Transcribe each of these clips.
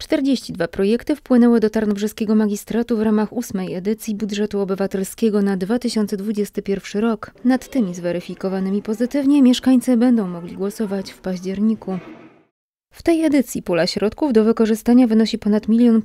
42 projekty wpłynęły do Tarnobrzeskiego Magistratu w ramach 8. edycji budżetu obywatelskiego na 2021 rok. Nad tymi zweryfikowanymi pozytywnie mieszkańcy będą mogli głosować w październiku. W tej edycji pula środków do wykorzystania wynosi ponad 1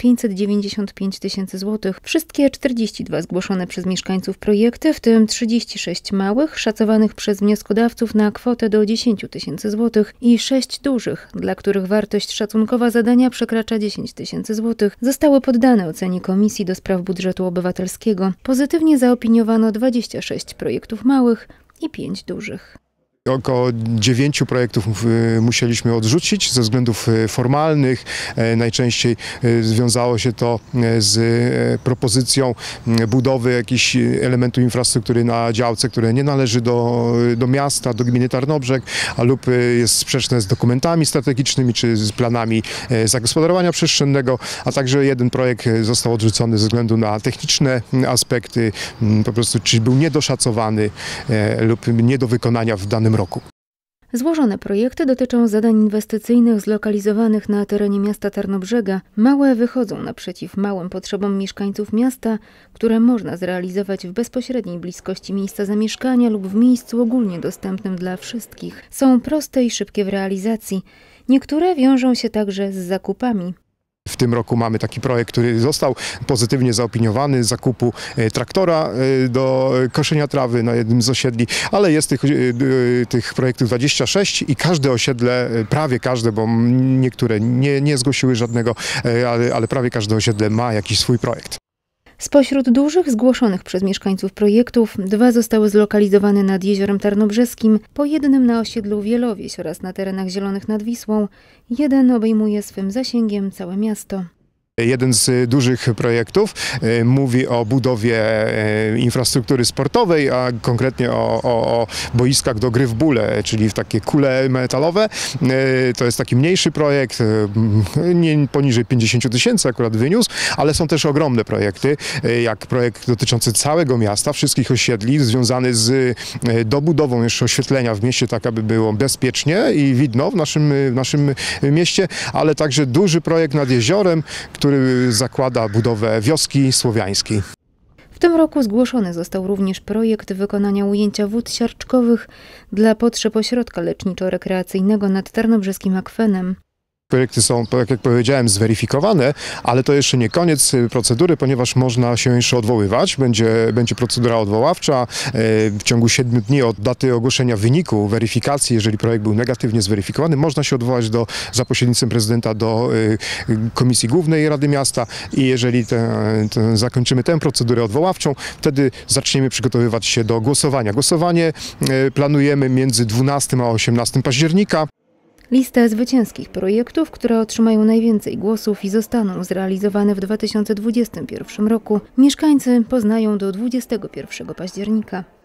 595 000 złotych. Wszystkie 42 zgłoszone przez mieszkańców projekty, w tym 36 małych, szacowanych przez wnioskodawców na kwotę do 10 000 złotych i 6 dużych, dla których wartość szacunkowa zadania przekracza 10 000 złotych, zostały poddane ocenie Komisji do Spraw Budżetu Obywatelskiego. Pozytywnie zaopiniowano 26 projektów małych i 5 dużych. Około 9 projektów musieliśmy odrzucić ze względów formalnych. Najczęściej związało się to z propozycją budowy jakiegoś elementu infrastruktury na działce, które nie należy do miasta, do gminy Tarnobrzeg, lub jest sprzeczne z dokumentami strategicznymi czy z planami zagospodarowania przestrzennego, a także jeden projekt został odrzucony ze względu na techniczne aspekty, po prostu czy był niedoszacowany lub nie do wykonania w danym roku. Złożone projekty dotyczą zadań inwestycyjnych zlokalizowanych na terenie miasta Tarnobrzega. Małe wychodzą naprzeciw małym potrzebom mieszkańców miasta, które można zrealizować w bezpośredniej bliskości miejsca zamieszkania lub w miejscu ogólnie dostępnym dla wszystkich. Są proste i szybkie w realizacji. Niektóre wiążą się także z zakupami. W tym roku mamy taki projekt, który został pozytywnie zaopiniowany, zakupu traktora do koszenia trawy na jednym z osiedli, ale jest tych projektów 26 i każde osiedle, prawie każde, bo niektóre nie zgłosiły żadnego, ale prawie każde osiedle ma jakiś swój projekt. Spośród dużych zgłoszonych przez mieszkańców projektów 2 zostały zlokalizowane nad Jeziorem Tarnobrzeskim, po jednym na osiedlu Wielowieś oraz na terenach zielonych nad Wisłą. Jeden obejmuje swym zasięgiem całe miasto. Jeden z dużych projektów mówi o budowie infrastruktury sportowej, a konkretnie o boiskach do gry w bóle, czyli w takie kule metalowe. To jest taki mniejszy projekt, nie poniżej 50 000 akurat wyniósł, ale są też ogromne projekty, jak projekt dotyczący całego miasta, wszystkich osiedli, związany z dobudową jeszcze oświetlenia w mieście, tak aby było bezpiecznie i widno w naszym mieście, ale także duży projekt nad jeziorem, który zakłada budowę wioski słowiańskiej. W tym roku zgłoszony został również projekt wykonania ujęcia wód siarczkowych dla potrzeb ośrodka leczniczo-rekreacyjnego nad Tarnobrzeskim Akwenem. Projekty są, tak jak powiedziałem, zweryfikowane, ale to jeszcze nie koniec procedury, ponieważ można się jeszcze odwoływać. Będzie procedura odwoławcza w ciągu 7 dni od daty ogłoszenia wyniku weryfikacji. Jeżeli projekt był negatywnie zweryfikowany, można się odwołać za pośrednictwem prezydenta do Komisji Głównej Rady Miasta i jeżeli zakończymy tę procedurę odwoławczą, wtedy zaczniemy przygotowywać się do głosowania. Głosowanie planujemy między 12 a 18 października. Listę zwycięskich projektów, które otrzymają najwięcej głosów i zostaną zrealizowane w 2021 roku, mieszkańcy poznają do 21 października.